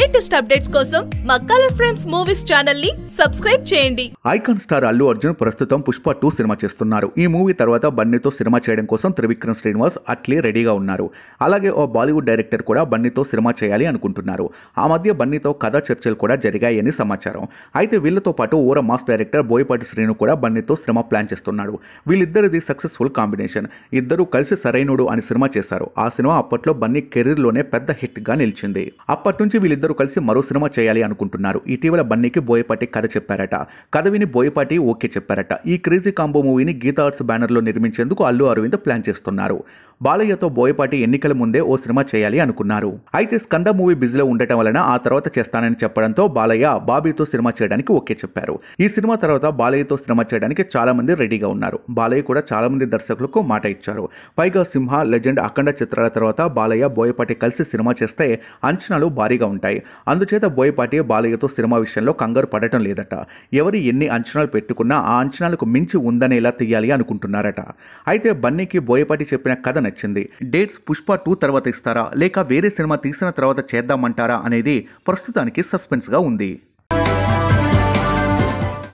Latest updates కోసం మా colour frames movies channel ని సబ్స్క్రైబ్ చేయండి. ఐకాన్ స్టార్ అల్లు అర్జున్ ప్రస్తుతం పుష్ప 2 సినిమా చేస్తున్నారు. ఈ మూవీ తర్వాత బన్నీతో సినిమా చేయడం కోసం త్రివిక్రమ్ శ్రీనివాస్ అట్లే రెడీగా ఉన్నారు. అలాగే ఓ బాలీవుడ్ డైరెక్టర్ కూడా బన్నీతో సినిమా చేయాలి అనుకుంటున్నారు. ఆ మధ్య బన్నీతో కథా చర్చలు కూడా జరిగాయని సమాచారం. అయితే వీళ్ళతో పాటు ఊర మాస్ డైరెక్టర్ బోయపాటి శ్రీను కూడా బన్నీతో సినిమా ప్లాన్ చేస్తున్నాడు. వీళ్ళిద్దరిది సక్సెస్ఫుల్ కాంబినేషన్. ఇద్దరు కలిసి సరైనోడు అని సినిమా చేశారు. ఆ సినిమా అప్పట్లో బన్నీ కెరీర్ లోనే పెద్ద హిట్ గా నిలిచింది. అప్పటి నుంచి వీళ్ళిద్దరూ కలిసి మరో సినిమా చేయాలి అనుకుంటున్నారు. ఇటీవల బన్నీకి బోయపాటి కథ చెప్పారట. కథ విని బోయపాటి ఓకే చెప్పారట. ఈ క్రేజీ కాంబో మూవీని గీతా ఆర్ట్స్ బ్యానర్ లో నిర్మించేందుకు అల్లు అరవింద్ ప్లాన్ చేస్తున్నారు. బాలయ్యతో బోయపాటి ఎన్నికల ముందే ఓ సినిమా చేయాలి అనుకున్నారు. అయితే స్కంద మూవీ బిజీలో ఉండటం వలన ఆ తర్వాత చేస్తానని చెప్పడంతో బాలయ్య బాబీతో సినిమా చేయడానికి ఓకే చెప్పారు. ఈ సినిమా తర్వాత బాలయ్యతో సినిమా చేయడానికి చాలా మంది రెడీగా ఉన్నారు. బాలయ్య కూడా చాలా మంది దర్శకులకు మాట ఇచ్చారు. పైగా సింహ, లెజెండ్, అఖండ చిత్రాల తర్వాత బాలయ్య బోయపాటి కలిసి సినిమా చేస్తే అంచనాలు భారీగా ఉంటాయి. అందుచేత బోయపాటి బాలయ్యతో సినిమా విషయంలో కంగారు పడటం లేదట. ఎవరు ఎన్ని అంచనాలు పెట్టుకున్నా ఆ అంచనాలకు మించి ఉందనేలా తీయాలి అనుకుంటున్నారట. అయితే బన్నీకి బోయపాటి చెప్పిన కథ నచ్చింది. డేట్స్ పుష్ప 2 తర్వాత ఇస్తారా లేక వేరే సినిమా తీసిన తర్వాత చేద్దామంటారా అనేది ప్రస్తుతానికి సస్పెన్స్ గా ఉంది.